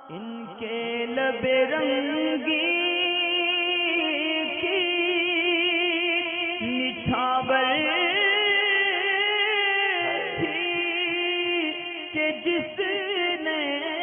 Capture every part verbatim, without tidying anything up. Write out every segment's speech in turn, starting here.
इनके लबे रंगी की निछावर थी कि जिसने।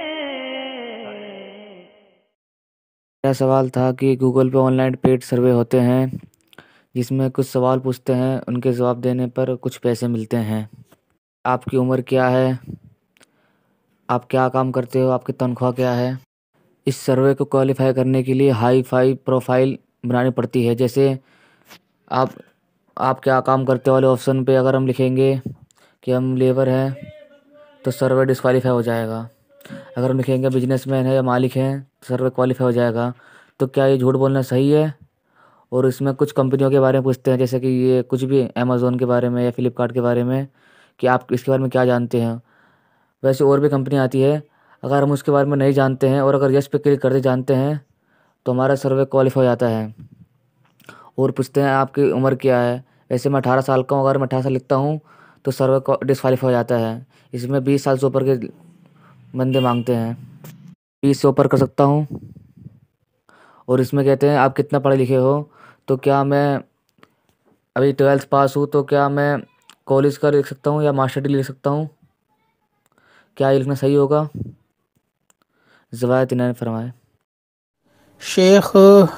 मेरा सवाल था कि गूगल पे ऑनलाइन पेड सर्वे होते हैं जिसमें कुछ सवाल पूछते हैं, उनके जवाब देने पर कुछ पैसे मिलते हैं। आपकी उम्र क्या है, आप क्या काम करते हो, आपकी तनख्वाह क्या है। इस सर्वे को क्वालिफाई करने के लिए हाई फाई प्रोफाइल बनानी पड़ती है। जैसे आप आप क्या काम करते वाले ऑप्शन पे अगर हम लिखेंगे कि हम लेबर हैं तो सर्वे डिस्क्वालीफाई हो जाएगा। अगर हम लिखेंगे बिजनेसमैन है या मालिक हैं तो सर्वे क्वालिफाई हो जाएगा। तो क्या ये झूठ बोलना सही है? और इसमें कुछ कंपनियों के बारे में पूछते हैं, जैसे कि ये कुछ भी अमेज़ोन के बारे में या फ्लिपकार्ट के बारे में, कि आप इसके बारे में क्या जानते हैं। वैसे और भी कंपनी आती है, अगर हम उसके बारे में नहीं जानते हैं और अगर यस पे क्लिक करते जानते हैं तो हमारा सर्वे क्वालिफाई हो जाता है। और पूछते हैं आपकी उम्र क्या है। वैसे मैं अठारह साल का हूँ, अगर मैं अठारह साल लिखता हूँ तो सर्वे डिस्क्वालीफाई हो जाता है। इसमें बीस साल से ऊपर के बंदे मांगते हैं, बीस से ऊपर कर सकता हूँ। और इसमें कहते हैं आप कितना पढ़े लिखे हो, तो क्या मैं अभी ट्वेल्थ पास हूँ, तो क्या मैं कॉलेज का लिख सकता हूँ या मास्टर डिग्री लिख सकता हूँ। क्या ये लिखना सही होगा? जवायत इन्होंने फरमाए। शेख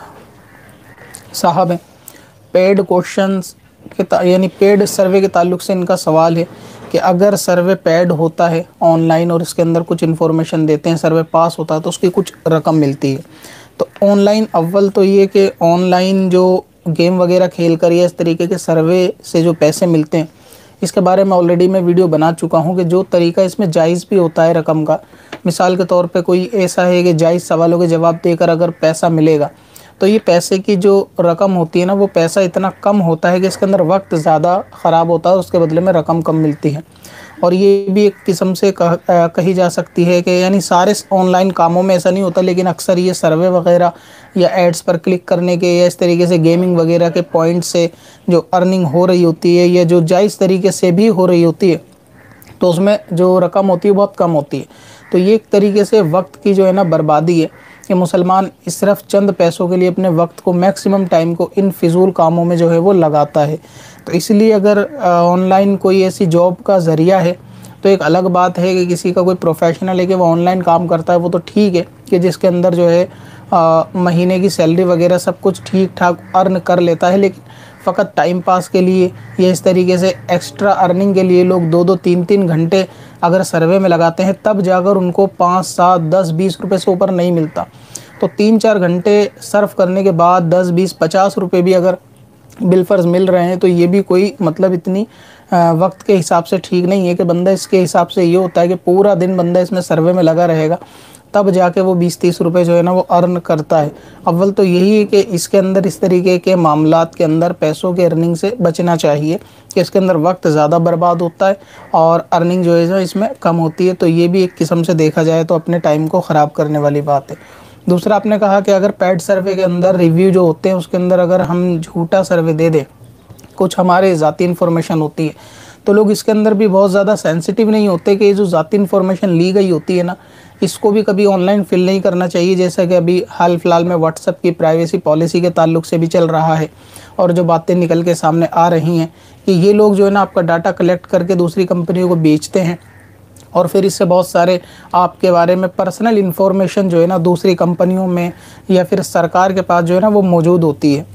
साहब हैं, पेड क्वेश्चंस के ता- यानी पेड सर्वे के ताल्लुक से इनका सवाल है कि अगर सर्वे पेड होता है ऑनलाइन और इसके अंदर कुछ इन्फॉर्मेशन देते हैं, सर्वे पास होता है तो उसकी कुछ रकम मिलती है। तो ऑनलाइन अव्वल तो ये कि ऑनलाइन जो गेम वगैरह खेल कर या इस तरीके के सर्वे से जो पैसे मिलते हैं, इसके बारे में ऑलरेडी मैं वीडियो बना चुका हूँ कि जो तरीका इसमें जायज़ भी होता है रकम का। मिसाल के तौर पे कोई ऐसा है कि जायज़ सवालों के जवाब देकर अगर पैसा मिलेगा तो ये पैसे की जो रकम होती है ना, वो पैसा इतना कम होता है कि इसके अंदर वक्त ज़्यादा ख़राब होता है, उसके बदले में रकम कम मिलती है। और ये भी एक किस्म से कह, कही जा सकती है कि यानी सारे ऑनलाइन कामों में ऐसा नहीं होता, लेकिन अक्सर ये सर्वे वगैरह या एड्स पर क्लिक करने के या इस तरीके से गेमिंग वगैरह के पॉइंट से जो अर्निंग हो रही होती है या जो जायज़ तरीके से भी हो रही होती है, तो उसमें जो रकम होती है बहुत कम होती है। तो ये एक तरीके से वक्त की जो है ना बर्बादी है कि मुसलमान सिर्फ चंद पैसों के लिए अपने वक्त को, मैक्सिमम टाइम को इन फिजूल कामों में जो है वो लगाता है। तो इसलिए अगर ऑनलाइन कोई ऐसी जॉब का ज़रिया है तो एक अलग बात है कि किसी का कोई प्रोफेशनल है कि वो ऑनलाइन काम करता है, वो तो ठीक है कि जिसके अंदर जो है आ, महीने की सैलरी वगैरह सब कुछ ठीक ठाक अर्न कर लेता है। लेकिन फ़कत टाइम पास के लिए या इस तरीके से एक्स्ट्रा अर्निंग के लिए लोग दो दो तीन तीन घंटे अगर सर्वे में लगाते हैं, तब जाकर उनको पाँच सात दस बीस रुपए से ऊपर नहीं मिलता। तो तीन चार घंटे सर्व करने के बाद दस बीस पचास रुपए भी अगर बिलफर्ज मिल रहे हैं तो ये भी कोई मतलब इतनी वक्त के हिसाब से ठीक नहीं है कि बंदा इसके हिसाब से ये होता है कि पूरा दिन बंदा इसमें सर्वे में लगा रहेगा तब जाके वो बीस तीस रुपए जो है ना वो अर्न करता है। अव्वल तो यही है कि इसके अंदर इस तरीके के मामलात के अंदर पैसों के अर्निंग से बचना चाहिए कि इसके अंदर वक्त ज़्यादा बर्बाद होता है और अर्निंग जो है ना इसमें कम होती है। तो ये भी एक किस्म से देखा जाए तो अपने टाइम को ख़राब करने वाली बात है। दूसरा, आपने कहा कि अगर पेड सर्वे के अंदर रिव्यू जो होते हैं उसके अंदर अगर हम झूठा सर्वे दे दें, कुछ हमारे ज़ाती इन्फॉर्मेशन होती है, तो लोग इसके अंदर भी बहुत ज़्यादा सेंसिटिव नहीं होते कि ये जो ज़ाती इन्फॉर्मेशन ली गई होती है ना, इसको भी कभी ऑनलाइन फिल नहीं करना चाहिए। जैसा कि अभी हाल फिलहाल में व्हाट्सएप की प्राइवेसी पॉलिसी के ताल्लुक से भी चल रहा है और जो बातें निकल के सामने आ रही हैं कि ये लोग जो है ना आपका डाटा कलेक्ट करके दूसरी कंपनियों को बेचते हैं और फिर इससे बहुत सारे आपके बारे में पर्सनल इन्फॉर्मेशन जो है ना दूसरी कंपनियों में या फिर सरकार के पास जो है ना वो मौजूद होती है।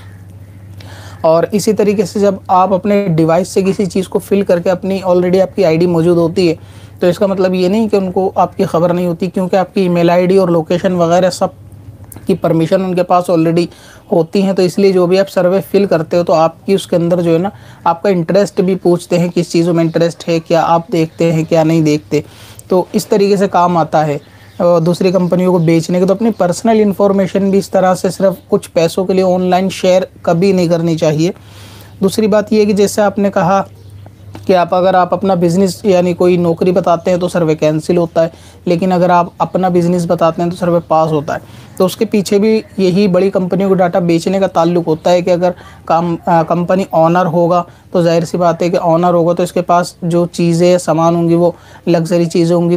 और इसी तरीके से जब आप अपने डिवाइस से किसी चीज़ को फिल करके अपनी ऑलरेडी आपकी आईडी मौजूद होती है, तो इसका मतलब ये नहीं कि उनको आपकी ख़बर नहीं होती, क्योंकि आपकी ईमेल आईडी और लोकेशन वगैरह सब की परमिशन उनके पास ऑलरेडी होती हैं। तो इसलिए जो भी आप सर्वे फिल करते हो तो आपकी उसके अंदर जो है ना आपका इंटरेस्ट भी पूछते हैं, किस चीज़ों में इंटरेस्ट है, क्या आप देखते हैं क्या नहीं देखते। तो इस तरीके से काम आता है दूसरी कंपनियों को बेचने के। तो अपनी पर्सनल इन्फॉर्मेशन भी इस तरह से सिर्फ कुछ पैसों के लिए ऑनलाइन शेयर कभी नहीं करनी चाहिए। दूसरी बात यह है कि जैसे आपने कहा कि आप अगर आप अपना बिज़नेस यानी कोई नौकरी बताते हैं तो सर्वे कैंसिल होता है, लेकिन अगर आप अपना बिज़नेस बताते हैं तो सर्वे पास होता है। तो उसके पीछे भी यही बड़ी कंपनियों को डाटा बेचने का ताल्लुक होता है कि अगर काम कंपनी ऑनर होगा तो जाहिर सी बात है कि ऑनर होगा तो इसके पास जो चीज़ें सामान होंगी वो लग्जरी चीज़ें होंगी, तो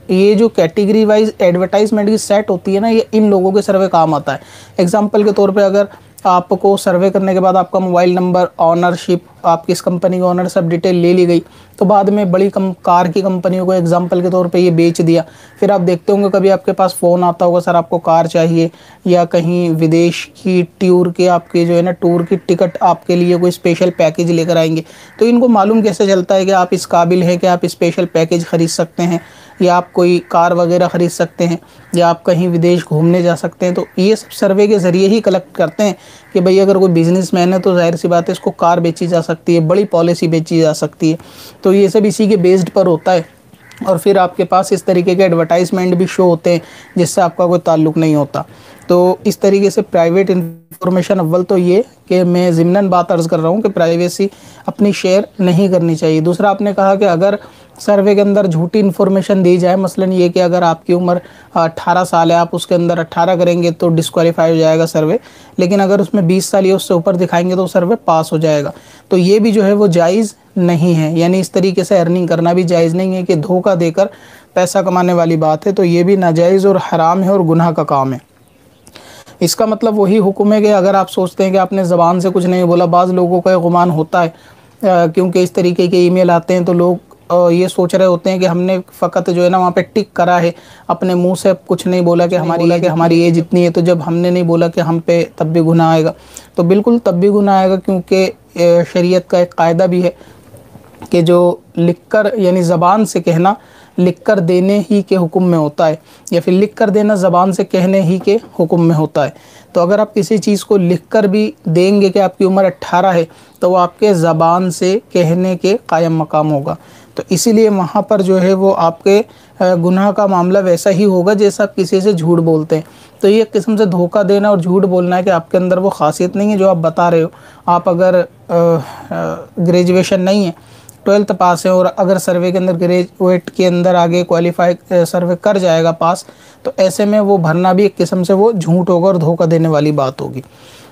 ये जो कैटेगरी वाइज एडवर्टाइजमेंट की सेट होती है ना, ये इन लोगों के सर्वे काम आता है। एग्जांपल के तौर पे अगर आपको सर्वे करने के बाद आपका मोबाइल नंबर, ऑनरशिप, आप किस कंपनी का ऑनर, सब डिटेल ले ली गई, तो बाद में बड़ी कम कार की कंपनियों को एग्जांपल के तौर पे ये बेच दिया। फिर आप देखते होंगे कभी आपके पास फ़ोन आता होगा, सर आपको कार चाहिए, या कहीं विदेश की टूर के आपके जो है ना टूर की टिकट आपके लिए कोई स्पेशल पैकेज लेकर आएंगे। तो इनको मालूम कैसे चलता है कि आप इस काबिल हैं कि आप स्पेशल पैकेज ख़रीद सकते हैं, या आप कोई कार वगैरह ख़रीद सकते हैं, या आप कहीं विदेश घूमने जा सकते हैं। तो ये सब सर्वे के ज़रिए ही कलेक्ट करते हैं कि भाई अगर कोई बिजनेसमैन है तो जाहिर सी बात है इसको कार बेची जा सकती है, बड़ी पॉलिसी बेची जा सकती है। तो ये सब इसी के बेस्ड पर होता है। और फिर आपके पास इस तरीके के एडवर्टाइजमेंट भी शो होते हैं जिससे आपका कोई ताल्लुक़ नहीं होता। तो इस तरीके से प्राइवेट इन्फॉर्मेशन, अव्वल तो ये कि मैं ज़िम्नन बात अर्ज़ कर रहा हूँ कि प्राइवेसी अपनी शेयर नहीं करनी चाहिए। दूसरा, आपने कहा कि अगर सर्वे के अंदर झूठी इन्फॉर्मेशन दी जाए, मसलन ये कि अगर आपकी उम्र अट्ठारह साल है, आप उसके अंदर अट्ठारह करेंगे तो डिस्क्वालीफाई हो जाएगा सर्वे, लेकिन अगर उसमें बीस साल या उससे ऊपर दिखाएंगे तो सर्वे पास हो जाएगा। तो ये भी जो है वो जायज़ नहीं है, यानी इस तरीके से अर्निंग करना भी जायज़ नहीं है कि धोखा देकर पैसा कमाने वाली बात है। तो ये भी नाजायज़ और हराम है और गुनाह का काम है। इसका मतलब वही हुक्म है कि अगर आप सोचते हैं कि आपने ज़बान से कुछ नहीं बोला, बाज़ लोगों का गुमान होता है क्योंकि इस तरीके के ईमेल आते हैं तो लोग ये सोच रहे होते हैं कि हमने फ़कत जो है ना वहाँ पे टिक करा है, अपने मुंह से कुछ नहीं बोला कि हमारी बोला कि हमारी एज इतनी है, तो जब हमने नहीं बोला कि हम पे तब भी गुनाह आएगा। तो बिल्कुल तब भी गुनाह आएगा, क्योंकि शरीयत का एक कायदा भी है कि जो लिखकर यानी ज़बान से कहना लिखकर देने ही के हुक्म में होता है, या फिर लिखकर देना ज़बान से कहने ही के हुक्म में होता है। तो अगर आप किसी चीज़ को लिखकर भी देंगे कि आपकी उम्र अट्ठारह है, तो वो आपके ज़बान से कहने के कायम मकाम होगा। तो इसीलिए वहाँ पर जो है वो आपके गुनाह का मामला वैसा ही होगा जैसा आप किसी से झूठ बोलते हैं। तो ये एक किस्म से धोखा देना और झूठ बोलना है कि आपके अंदर वो खासियत नहीं है जो आप बता रहे हो। आप अगर ग्रेजुएशन नहीं है, ट्वेल्थ पास है, और अगर सर्वे के अंदर ग्रेजुएट के अंदर आगे क्वालिफाई सर्वे कर जाएगा पास, तो ऐसे में वो भरना भी एक किस्म से वो झूठ होगा और धोखा देने वाली बात होगी।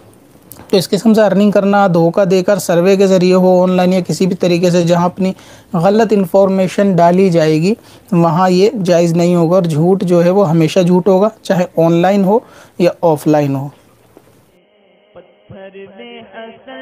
तो इस किस्म से अर्निंग करना धोखा देकर सर्वे के ज़रिए हो, ऑनलाइन या किसी भी तरीके से जहां अपनी गलत इन्फॉर्मेशन डाली जाएगी, वहां ये जायज़ नहीं होगा। और झूठ जो है वो हमेशा झूठ होगा, चाहे ऑनलाइन हो या ऑफलाइन हो। पत्थर में